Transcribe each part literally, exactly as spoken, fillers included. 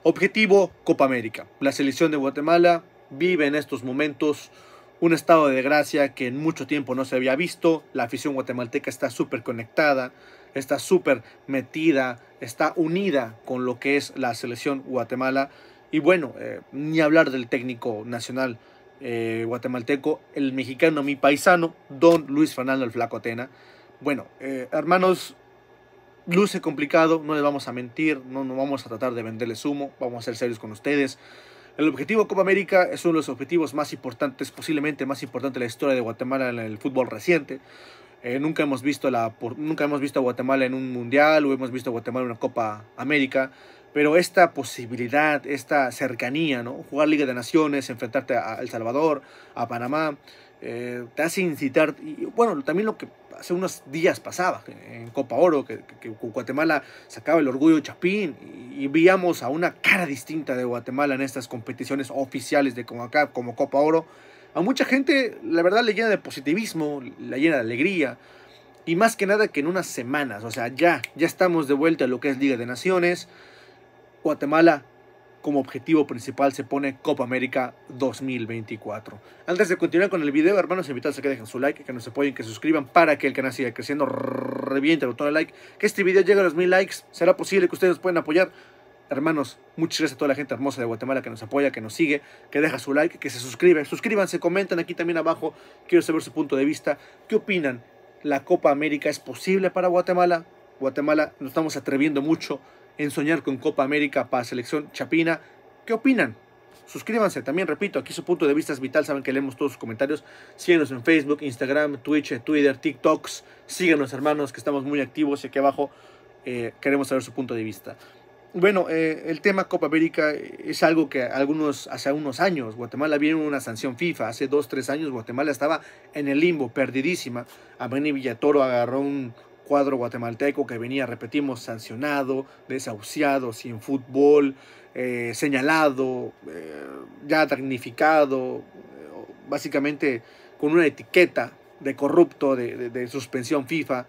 Objetivo Copa América. La selección de Guatemala vive en estos momentos un estado de gracia que en mucho tiempo no se había visto. La afición guatemalteca está súper conectada, está súper metida, está unida con lo que es la selección Guatemala. Y bueno, eh, ni hablar del técnico nacional eh, guatemalteco, el mexicano, mi paisano, don Luis Fernando el Flaco Tena. Bueno, eh, hermanos, luce complicado, no les vamos a mentir, no, no vamos a tratar de venderles humo, vamos a ser serios con ustedes. El objetivo Copa América es uno de los objetivos más importantes, posiblemente más importante de la historia de Guatemala en el fútbol reciente. Eh, nunca, hemos visto la, por, nunca hemos visto a Guatemala en un mundial o hemos visto a Guatemala en una Copa América, pero esta posibilidad, esta cercanía, ¿no? Jugar Liga de Naciones, enfrentarte a El Salvador, a Panamá, eh, te hace incitar. Y bueno, también lo que hace unos días pasaba en Copa Oro, que, que, que Guatemala sacaba el orgullo Chapín y, y veíamos a una cara distinta de Guatemala en estas competiciones oficiales de como acá, como Copa Oro. A mucha gente, la verdad, le llena de positivismo, le llena de alegría. Y más que nada que en unas semanas, o sea, ya, ya estamos de vuelta a lo que es Liga de Naciones. Guatemala, como objetivo principal, se pone Copa América dos mil veinticuatro. Antes de continuar con el video, hermanos, invitarles a que dejen su like, que nos apoyen, que se suscriban para que el canal siga creciendo. Reviente el botón de like, que este video llegue a los mil likes. Será posible que ustedes nos puedan apoyar. Hermanos, muchas gracias a toda la gente hermosa de Guatemala que nos apoya, que nos sigue, que deja su like, que se suscribe. Suscríbanse, comenten aquí también abajo. Quiero saber su punto de vista. ¿Qué opinan? ¿La Copa América es posible para Guatemala? Guatemala, nos estamos atreviendo mucho en soñar con Copa América para selección chapina. ¿Qué opinan? Suscríbanse, también repito, aquí su punto de vista es vital, saben que leemos todos sus comentarios. Síguenos en Facebook, Instagram, Twitch, Twitter, TikToks. Síguenos, hermanos, que estamos muy activos y aquí abajo eh, queremos saber su punto de vista. Bueno, eh, el tema Copa América es algo que algunos, hace unos años, Guatemala vino una sanción FIFA. Hace dos, tres años Guatemala estaba en el limbo, perdidísima. Amení Villatoro agarró un cuadro guatemalteco que venía, repetimos, sancionado, desahuciado, sin fútbol, eh, señalado, eh, ya damnificado, eh, básicamente con una etiqueta de corrupto, de, de, de suspensión FIFA.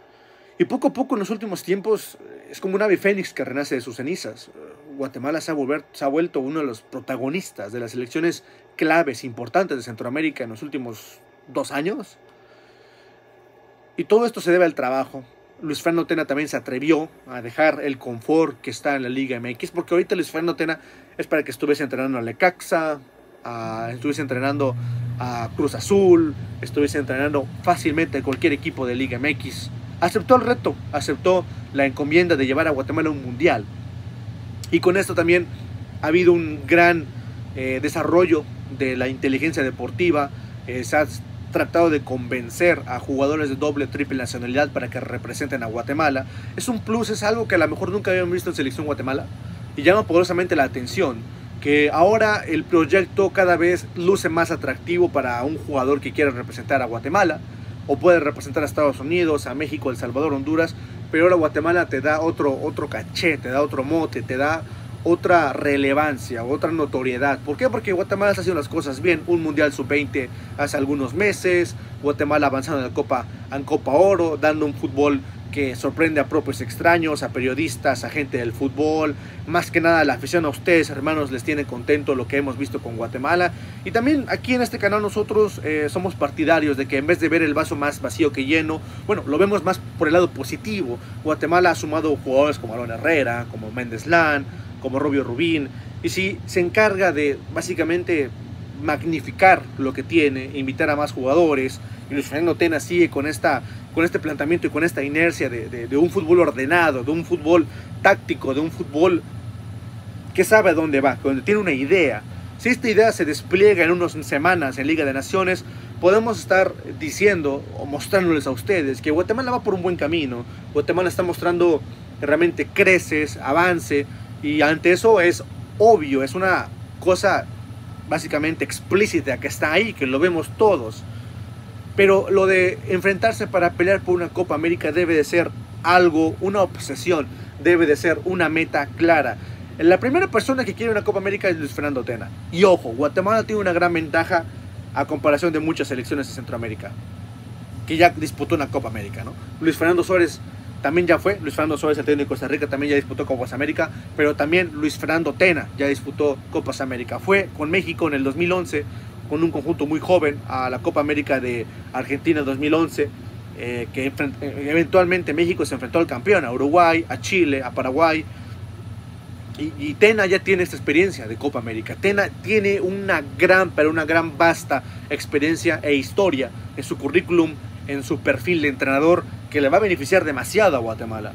Y poco a poco en los últimos tiempos es como un ave fénix que renace de sus cenizas. Guatemala se ha, volver, se ha vuelto uno de los protagonistas de las elecciones claves, importantes de Centroamérica en los últimos dos años. Y todo esto se debe al trabajo. Luis Fernando Tena también se atrevió a dejar el confort que está en la Liga M X, porque ahorita Luis Fernando Tena es para que estuviese entrenando a Necaxa, a, estuviese entrenando a Cruz Azul, estuviese entrenando fácilmente a cualquier equipo de Liga M X. Aceptó el reto, aceptó la encomienda de llevar a Guatemala a un mundial. Y con esto también ha habido un gran eh, desarrollo de la inteligencia deportiva. Eh, se ha tratado de convencer a jugadores de doble, triple nacionalidad para que representen a Guatemala. Es un plus, es algo que a lo mejor nunca habíamos visto en selección Guatemala. Y llama poderosamente la atención que ahora el proyecto cada vez luce más atractivo para un jugador que quiera representar a Guatemala. O puede representar a Estados Unidos, a México, El Salvador, Honduras, pero ahora Guatemala te da otro, otro caché, te da otro mote, te da otra relevancia, otra notoriedad. ¿Por qué? Porque Guatemala está haciendo las cosas bien. Un Mundial sub veinte hace algunos meses, Guatemala avanzando en la Copa, en Copa Oro, dando un fútbol que sorprende a propios extraños, a periodistas, a gente del fútbol. Más que nada la afición a ustedes, hermanos, les tiene contento lo que hemos visto con Guatemala. Y también aquí en este canal nosotros eh, somos partidarios de que en vez de ver el vaso más vacío que lleno, bueno, lo vemos más por el lado positivo. Guatemala ha sumado jugadores como Aaron Herrera, como Méndez Lan, como Rubio Rubín, y si se encarga de básicamente magnificar lo que tiene, invitar a más jugadores, y Luis Fernando Tena sigue con esta con este planteamiento y con esta inercia de, de, de un fútbol ordenado, de un fútbol táctico, de un fútbol que sabe a dónde va, donde tiene una idea. Si esta idea se despliega en unas semanas en Liga de Naciones, podemos estar diciendo o mostrándoles a ustedes que Guatemala va por un buen camino. Guatemala está mostrando que realmente creces, avance, y ante eso es obvio, es una cosa básicamente explícita que está ahí, que lo vemos todos. Pero lo de enfrentarse para pelear por una Copa América debe de ser algo, una obsesión, debe de ser una meta clara. La primera persona que quiere una Copa América es Luis Fernando Tena. Y ojo, Guatemala tiene una gran ventaja a comparación de muchas selecciones de Centroamérica, que ya disputó una Copa América, ¿no? Luis Fernando Suárez también ya fue. Luis Fernando Suárez, el técnico de Costa Rica, también ya disputó Copas América, pero también Luis Fernando Tena ya disputó Copas América. Fue con México en el dos mil once, con un conjunto muy joven, a la Copa América de Argentina dos mil once, eh, que eventualmente México se enfrentó al campeón, a Uruguay, a Chile, a Paraguay. Y, y Tena ya tiene esta experiencia de Copa América. Tena tiene una gran, pero una gran vasta experiencia e historia en su currículum, en su perfil de entrenador, que le va a beneficiar demasiado a Guatemala.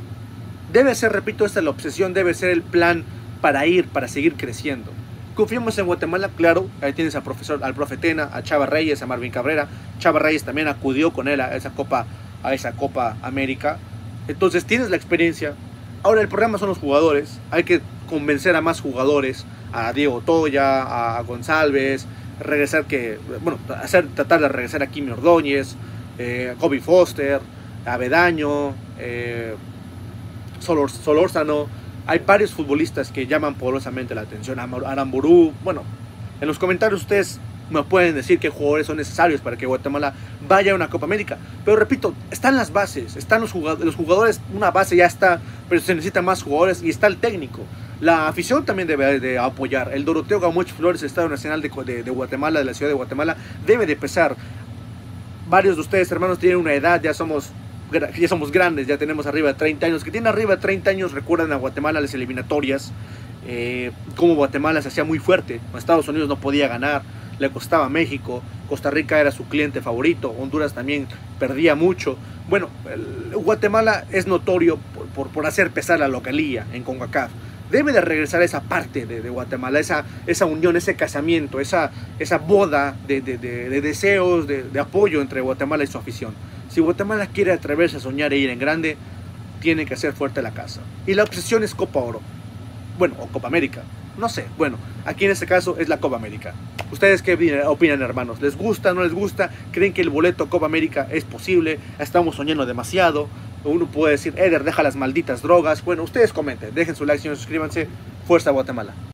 Debe ser, repito, esta es la obsesión, debe ser el plan para ir, para seguir creciendo. Confiamos en Guatemala, claro. Ahí tienes al profesor, al profe Tena, a Chava Reyes, a Marvin Cabrera. Chava Reyes también acudió con él a esa Copa, a esa Copa América. Entonces tienes la experiencia. Ahora el problema son los jugadores. Hay que convencer a más jugadores, a Diego Toya, a González, regresar que, bueno, hacer, tratar de regresar a Kimi Ordóñez, eh, Kobe Foster, Avedaño, eh, Solor, Solórzano. Hay varios futbolistas que llaman poderosamente la atención. Aramburú. Bueno, en los comentarios ustedes me pueden decir qué jugadores son necesarios para que Guatemala vaya a una Copa América. Pero repito, están las bases, están los jugadores, los jugadores, una base ya está, pero se necesitan más jugadores y está el técnico. La afición también debe de apoyar. El Doroteo Gamuch Flores, el Estadio Nacional de, de, de Guatemala, de la ciudad de Guatemala, debe de pesar. Varios de ustedes, hermanos, tienen una edad, ya somos, ya somos grandes, ya tenemos arriba de treinta años. Que tienen arriba de treinta años recuerdan a Guatemala las eliminatorias, eh, cómo Guatemala se hacía muy fuerte. Estados Unidos no podía ganar, le costaba a México, Costa Rica era su cliente favorito, Honduras también perdía mucho. Bueno, el, Guatemala es notorio por, por, por hacer pesar la localía en CONCACAF. Debe de regresar esa parte de, de Guatemala, esa, esa unión, ese casamiento, esa, esa boda de, de, de, de deseos, de, de apoyo entre Guatemala y su afición. Si Guatemala quiere atreverse a soñar e ir en grande, tiene que hacer fuerte la casa. Y la obsesión es Copa Oro. Bueno, o Copa América. No sé. Bueno, aquí en este caso es la Copa América. ¿Ustedes qué opinan, hermanos? ¿Les gusta, no les gusta? ¿Creen que el boleto Copa América es posible? Estamos soñando demasiado. Uno puede decir, Eder, deja las malditas drogas. Bueno, ustedes comenten. Dejen su like, señores, suscríbanse. Fuerza Guatemala.